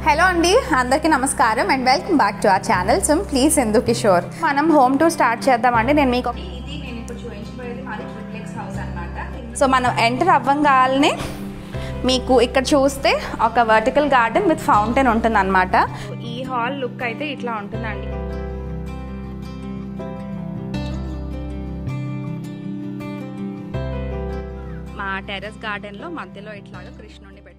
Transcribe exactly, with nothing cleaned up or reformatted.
Hello అండి, అందరికీ నమస్కారం and welcome back to our channel simply Sindhu Kishore. మనం హోమ్ టూర్ స్టార్ట్ చేద్దామండి. నేను మీకు ఇది నేను ఇప్పుడు చూపించబోయేది మాది ట్రిప్లెక్స్ హౌస్ అన్నమాట. సో మనం ఎంటర్ అవ్వగానే మీకు ఇక్కడ చూస్తే ఒక వర్టికల్ గార్డెన్ విత్ ఫౌంటైన్ ఉంటుంది అన్నమాట. ఈ హాల్ లుక్ అయితే ఇట్లా ఉంటుందండి. మా టెర్రస్ గార్డెన్లో మధ్యలో ఇట్లాగా కృష్ణుడిని